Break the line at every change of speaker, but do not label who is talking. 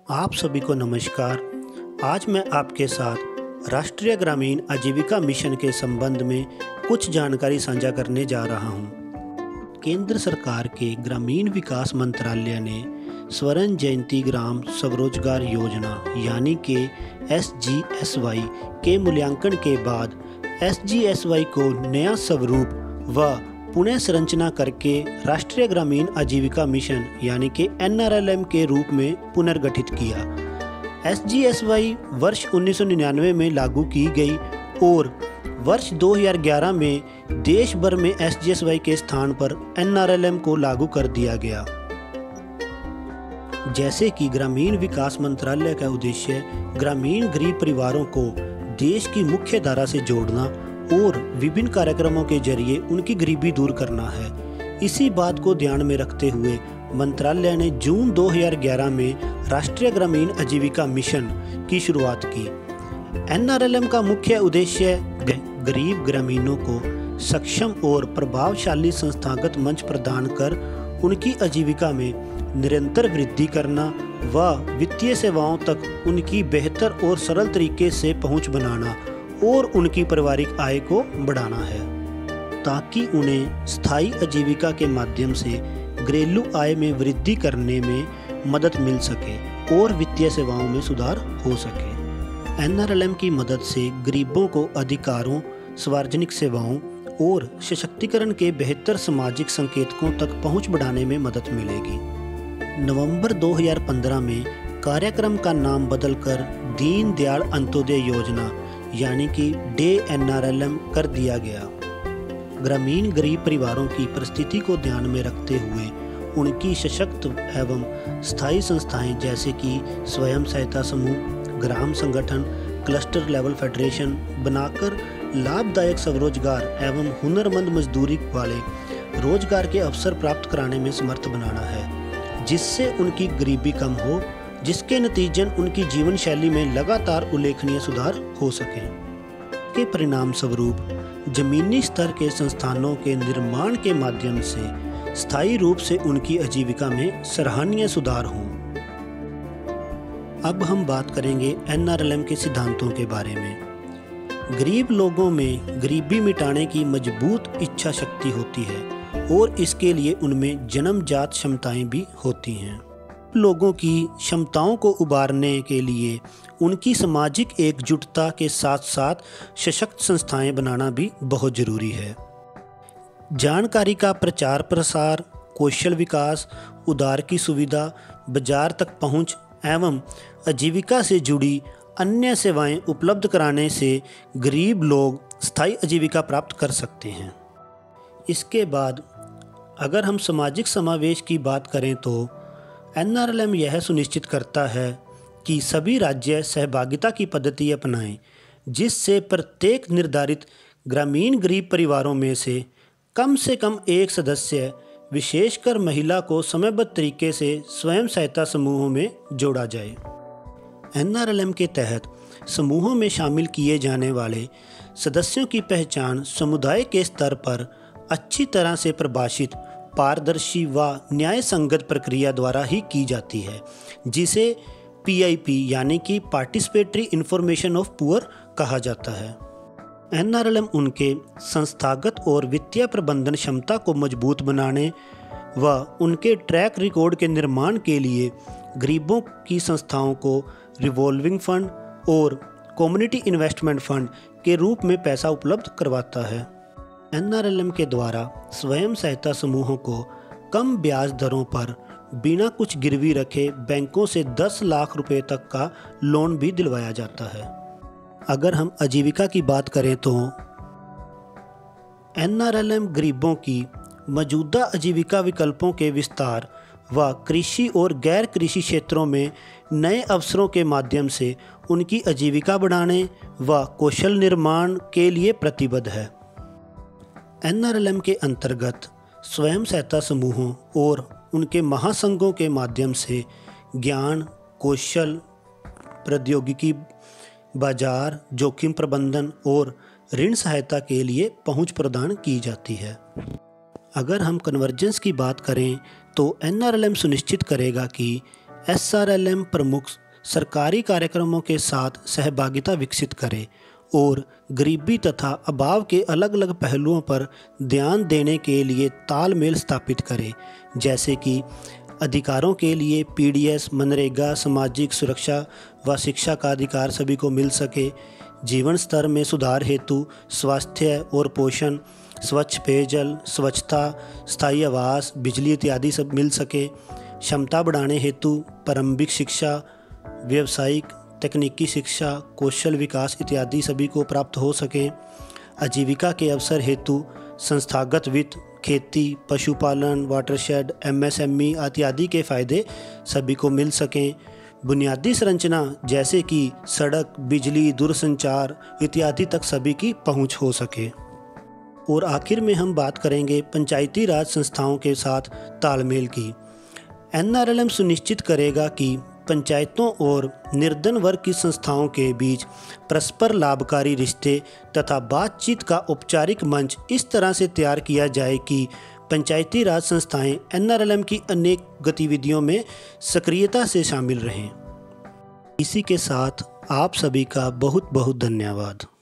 आप सभी को नमस्कार। आज मैं आपके साथ राष्ट्रीय ग्रामीण आजीविका मिशन के संबंध में कुछ जानकारी साझा करने जा रहा हूं। केंद्र सरकार के ग्रामीण विकास मंत्रालय ने स्वर्ण जयंती ग्राम स्वरोजगार योजना यानी कि SGSY के मूल्यांकन के बाद SGSY को नया स्वरूप व पुनः संरचना करके राष्ट्रीय ग्रामीण आजीविका मिशन यानी कि NRLM के रूप में पुनर्गठित किया। SGSY वर्ष 1999 में लागू की गई और वर्ष 2011 में देश भर में SGSY के स्थान पर NRLM को लागू कर दिया गया। जैसे कि ग्रामीण विकास मंत्रालय का उद्देश्य ग्रामीण गरीब परिवारों को देश की मुख्य धारा से जोड़ना और विभिन्न कार्यक्रमों के जरिए उनकी गरीबी दूर करना है। इसी बात को ध्यान में रखते हुए मंत्रालय ने जून 2011 में राष्ट्रीय ग्रामीण आजीविका मिशन की शुरुआत की। NRLM का मुख्य उद्देश्य गरीब ग्रामीणों को सक्षम और प्रभावशाली संस्थागत मंच प्रदान कर उनकी आजीविका में निरंतर वृद्धि करना व वित्तीय सेवाओं तक उनकी बेहतर और सरल तरीके से पहुंच बनाना और उनकी पारिवारिक आय को बढ़ाना है, ताकि उन्हें स्थायी आजीविका के माध्यम से घरेलू आय में वृद्धि करने में मदद मिल सके और वित्तीय सेवाओं में सुधार हो सके। NRLM की मदद से गरीबों को अधिकारों, सार्वजनिक सेवाओं और सशक्तिकरण के बेहतर सामाजिक संकेतकों तक पहुंच बढ़ाने में मदद मिलेगी। नवंबर 2015 में कार्यक्रम का नाम बदलकर दीन दयाल अंत्योदय योजना यानी कि DNRLM कर दिया गया। ग्रामीण गरीब परिवारों की परिस्थिति को ध्यान में रखते हुए उनकी सशक्त एवं स्थायी संस्थाएं जैसे कि स्वयं सहायता समूह, ग्राम संगठन, क्लस्टर लेवल फेडरेशन बनाकर लाभदायक स्वरोजगार एवं हुनरमंद मजदूरी वाले रोजगार के अवसर प्राप्त कराने में समर्थ बनाना है, जिससे उनकी गरीबी कम हो, जिसके नतीजन उनकी जीवन शैली में लगातार उल्लेखनीय सुधार हो सके। के परिणाम स्वरूप जमीनी स्तर के संस्थानों के निर्माण के माध्यम से स्थायी रूप से उनकी आजीविका में सराहनीय सुधार हो। अब हम बात करेंगे NRLM के सिद्धांतों के बारे में। गरीब लोगों में गरीबी मिटाने की मजबूत इच्छा शक्ति होती है और इसके लिए उनमें जन्मजात क्षमताएं भी होती हैं। लोगों की क्षमताओं को उभारने के लिए उनकी सामाजिक एकजुटता के साथ साथ सशक्त संस्थाएं बनाना भी बहुत जरूरी है। जानकारी का प्रचार प्रसार, कौशल विकास, उधार की सुविधा, बाजार तक पहुंच एवं आजीविका से जुड़ी अन्य सेवाएं उपलब्ध कराने से गरीब लोग स्थायी आजीविका प्राप्त कर सकते हैं। इसके बाद अगर हम सामाजिक समावेश की बात करें तो NRLM यह सुनिश्चित करता है कि सभी राज्य सहभागिता की पद्धति अपनाएं, जिससे प्रत्येक निर्धारित ग्रामीण गरीब परिवारों में से कम एक सदस्य, विशेषकर महिला को समयबद्ध तरीके से स्वयं सहायता समूहों में जोड़ा जाए। NRLM के तहत समूहों में शामिल किए जाने वाले सदस्यों की पहचान समुदाय के स्तर पर अच्छी तरह से परिभाषित, पारदर्शी व न्याय संगत प्रक्रिया द्वारा ही की जाती है, जिसे PIP यानी कि पार्टिसिपेटरी इंफॉर्मेशन ऑफ पुअर कहा जाता है। NRLM उनके संस्थागत और वित्तीय प्रबंधन क्षमता को मजबूत बनाने व उनके ट्रैक रिकॉर्ड के निर्माण के लिए गरीबों की संस्थाओं को रिवॉल्विंग फंड और कम्युनिटी इन्वेस्टमेंट फंड के रूप में पैसा उपलब्ध करवाता है। NRLM के द्वारा स्वयं सहायता समूहों को कम ब्याज दरों पर बिना कुछ गिरवी रखे बैंकों से 10 लाख रुपए तक का लोन भी दिलवाया जाता है। अगर हम आजीविका की बात करें तो NRLM गरीबों की मौजूदा आजीविका विकल्पों के विस्तार व कृषि और गैर कृषि क्षेत्रों में नए अवसरों के माध्यम से उनकी आजीविका बढ़ाने व कौशल निर्माण के लिए प्रतिबद्ध है। NRLM के अंतर्गत स्वयं सहायता समूहों और उनके महासंघों के माध्यम से ज्ञान, कौशल, प्रौद्योगिकी, बाजार, जोखिम प्रबंधन और ऋण सहायता के लिए पहुंच प्रदान की जाती है। अगर हम कन्वर्जेंस की बात करें तो NRLM सुनिश्चित करेगा कि SRLM प्रमुख सरकारी कार्यक्रमों के साथ सहभागिता विकसित करे और गरीबी तथा अभाव के अलग अलग पहलुओं पर ध्यान देने के लिए तालमेल स्थापित करे, जैसे कि अधिकारों के लिए PDS, मनरेगा, सामाजिक सुरक्षा व शिक्षा का अधिकार सभी को मिल सके, जीवन स्तर में सुधार हेतु स्वास्थ्य और पोषण, स्वच्छ पेयजल, स्वच्छता, स्थायी आवास, बिजली इत्यादि सब मिल सके, क्षमता बढ़ाने हेतु प्रारंभिक शिक्षा, व्यावसायिक तकनीकी शिक्षा, कौशल विकास इत्यादि सभी को प्राप्त हो सके, आजीविका के अवसर हेतु संस्थागत वित्त, खेती, पशुपालन, वाटरशेड, MSME इत्यादि के फ़ायदे सभी को मिल सकें, बुनियादी संरचना जैसे कि सड़क, बिजली, दूरसंचार इत्यादि तक सभी की पहुंच हो सके। और आखिर में हम बात करेंगे पंचायती राज संस्थाओं के साथ तालमेल की। NRLM सुनिश्चित करेगा कि पंचायतों और निर्धन वर्ग की संस्थाओं के बीच परस्पर लाभकारी रिश्ते तथा बातचीत का औपचारिक मंच इस तरह से तैयार किया जाए कि पंचायती राज संस्थाएं NRLM की अनेक गतिविधियों में सक्रियता से शामिल रहें। इसी के साथ आप सभी का बहुत बहुत धन्यवाद।